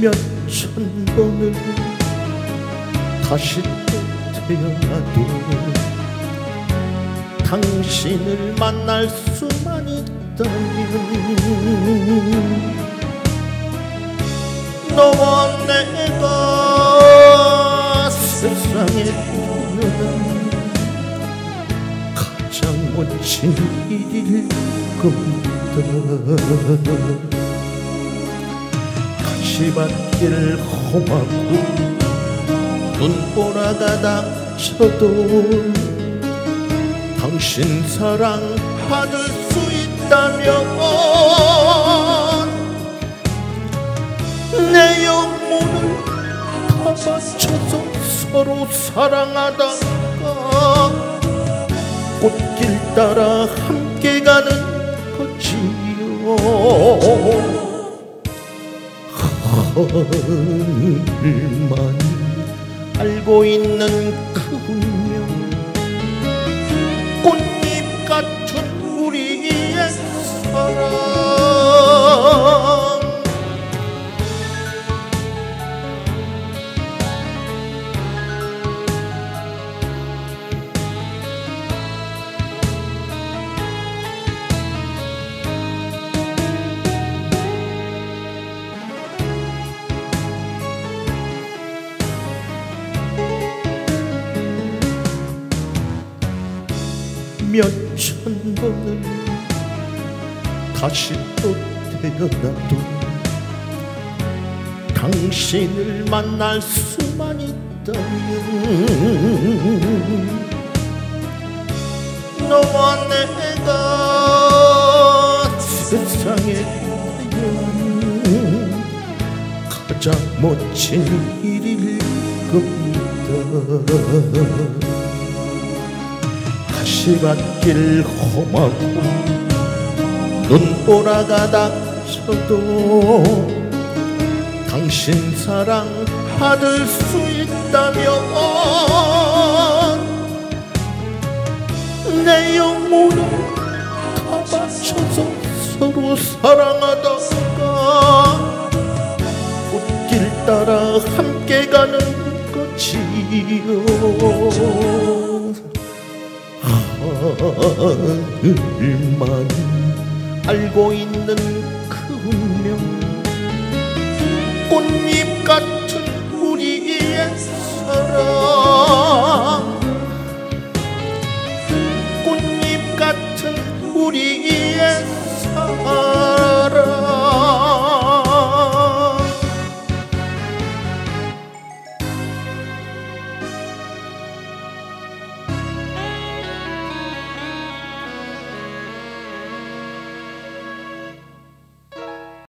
몇천 번을 다시 또 태어나도 당신을 만날 수만 있다면 너와 내가 세상에 태어난 가장 멋진 일일 겁니다. 가시밭길 험하고 눈보라가 닥쳐도 당신 사랑 받을 수 있다면 내 영혼을 다 바쳐서 서로 사랑하다가 꽃길 따라 함께 가는 거지요. 하늘만 알고 있는 그 운명, 꽃잎 같은 우리의 사랑. 몇천 번을 다시 또 태어나도 당신을 만날 수만 있다면 너와 내가 세상에 태어난 가장 멋진 일일 겁니다. 가시밭길 험하고 눈보라가 닥쳐도 당신 사랑 받을 수 있다면 내 영혼을 다 바쳐서 서로 사랑하다가 꽃길 따라 함께 가는 거지요. 하늘만 알고 있는 그 운명, 꽃잎 같은